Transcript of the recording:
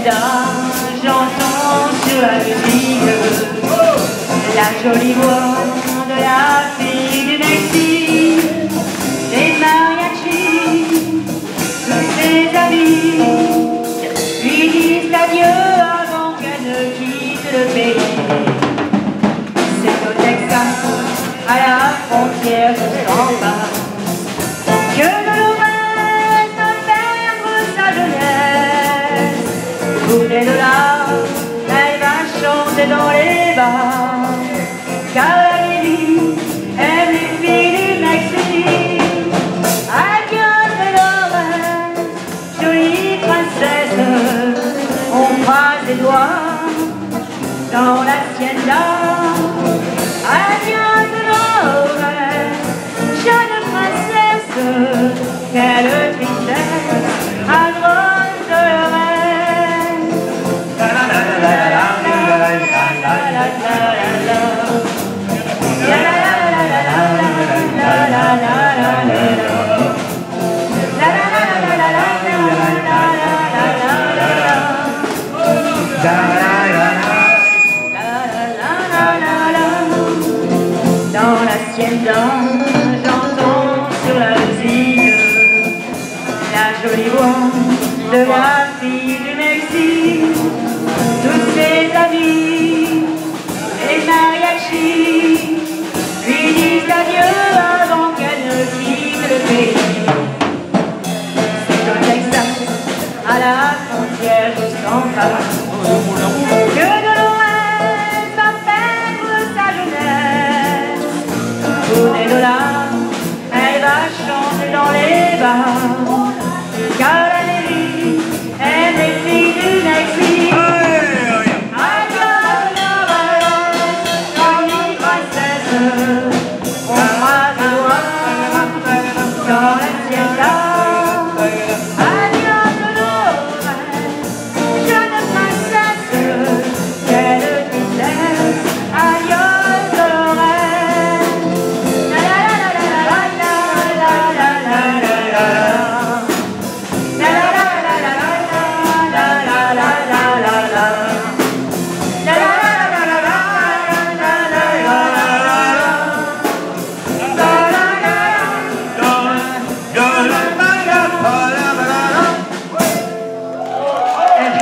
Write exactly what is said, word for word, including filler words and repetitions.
hacienda, j'entends sur la musique la jolie voix de la fille du Mexique. Les mariachis, tous ses amis, lui disent adieu avant qu'elle ne quitte le pays. C'est au Texas, à la frontière juste en bas, que Dolores va perdre sa jeunesse. Pour des dollars, elle va chanter dans les bars, car la vie aime les filles du Mexique. Adieu Dolores, jolie princesse, on croise les doigts dans l'hacienda. Adieu Dolores, jeune princesse, quelle tristesse à grosse Dolores. La la la la la la la la la. Dans l'hacienda, j'entends sur la musique la jolie voix de la fille du Mexique. Tous ses amis, les mariachis, lui disent adieu avant qu'elle ne quitte le pays. C'est au Texas, à la frontière juste en bas, que Dolores va perdre sa jeunesse. Pour des dollars, elle va chanter dans les bars, car la vie aime les filles du Mexique. Adieu Dolores, jolie princesse, on croise les doigts dans l'hacienda.